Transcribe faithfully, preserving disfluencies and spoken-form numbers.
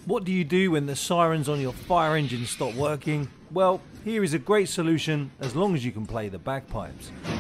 What do you do when the sirens on your fire engine stop working? Well, here is a great solution as long as you can play the bagpipes.